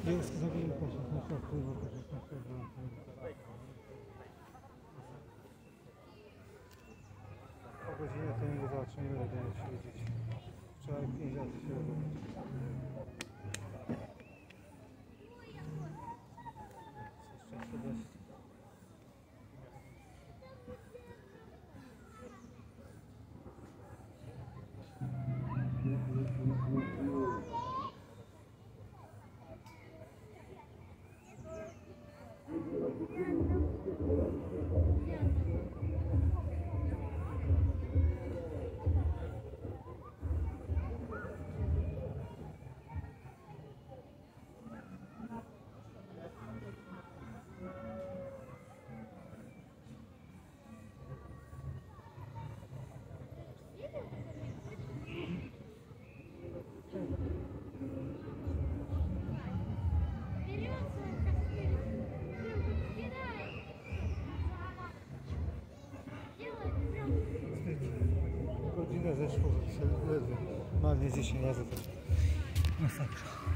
Jest zabili poszedł na wpływa. O godzinę to nie zobaczymy, ile będę siedzieć. Wczoraj 5 lat się robić. Godzinę zeszło, ledwie. Malnie 10 razy to masakra.